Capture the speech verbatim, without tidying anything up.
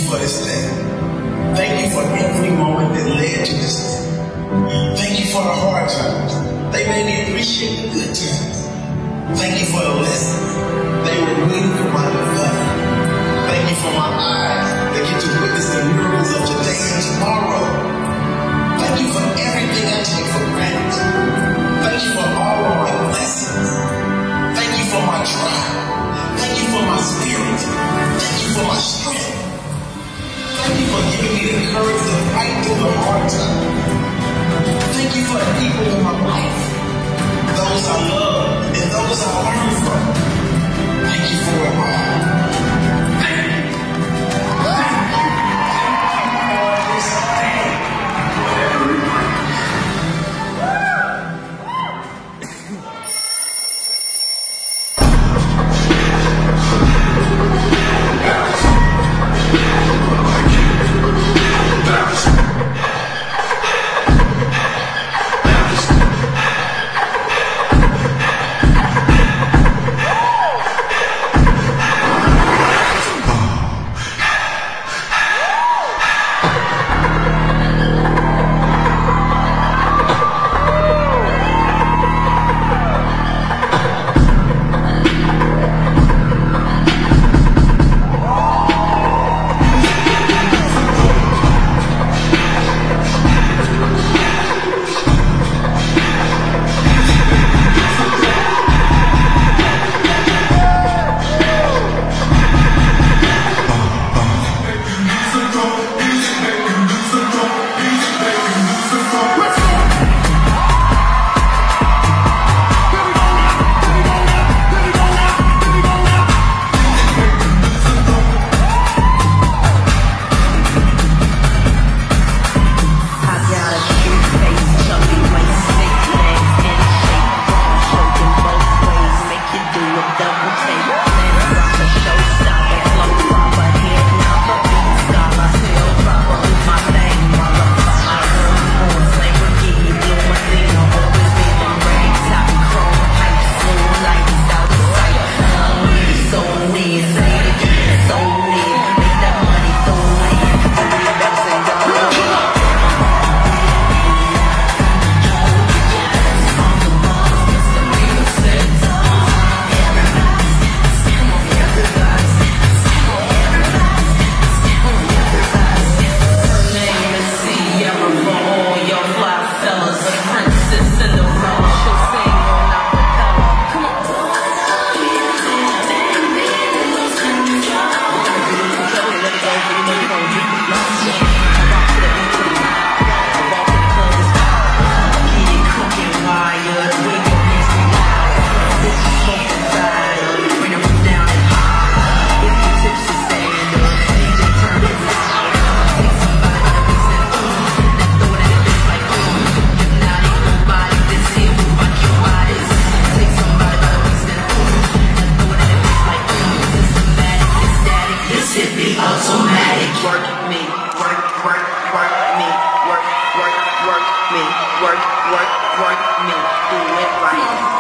for this day. Thank you for every moment that led to this day. Thank you for the hard times. They made me appreciate the good times. Thank you for the lessons. They were waiting for my development. Thank you for my eyes that get to witness the miracles of today and tomorrow. Thank you for everything I take for granted. Thank you for all of my blessings. Thank you for my tribe. Thank you for my spirit. Thank you for my strength. Thank you for giving me the courage to fight through the hard times. Thank you for the people in my life, those I love and those I learn from. Thank you for it all. Thank you. Thank you. For this day. Whatever it brings. Work me, work, work, work me, work, work, work me, work, work, work me, do it right.